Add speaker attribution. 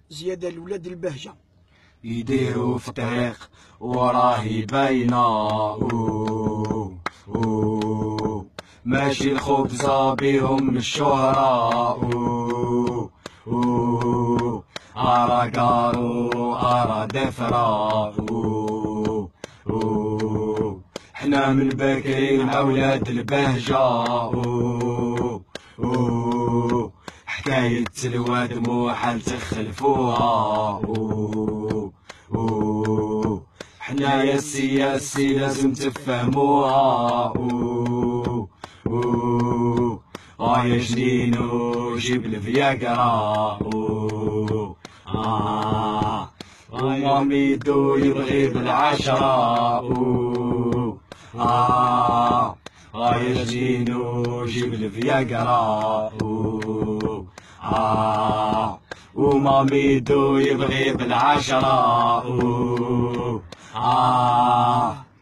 Speaker 1: زيادة لولاد البهجة
Speaker 2: يديروا في طريق وراهي باينة ماشي الخبزة بيهم الشهرة أرى قارو أرى دفرة حنا من بكري مع ولاد البهجة حكاية الواد موحل تخلفوها حنايا السياسي لازم تفهموها يا جنينو جيب الفياكرا وماميدو يبغي بالعشرة يا جنينو جيب الفياكرا وماميدو يبغي بالعشرة